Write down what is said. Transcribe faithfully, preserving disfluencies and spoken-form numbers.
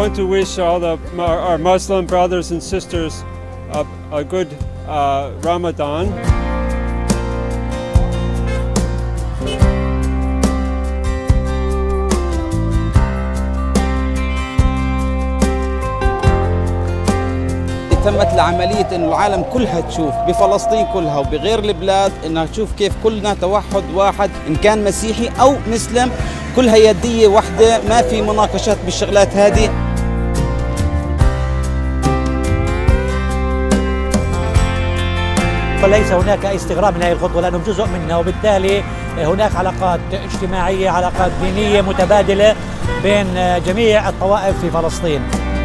want to wish all the, our Muslim brothers and sisters a, a good uh, Ramadan. تمت العملية إنه العالم كلها تشوف بفلسطين كلها وبغير البلاد إنها تشوف كيف كلنا توحد واحد، إن كان مسيحي أو مسلم كلها يدية واحدة، ما في مناقشات بالشغلات هذه. وليس هناك أي استغراب من هذه الخطوة لأنهم جزء منها، وبالتالي هناك علاقات اجتماعية، علاقات دينية متبادلة بين جميع الطوائف في فلسطين.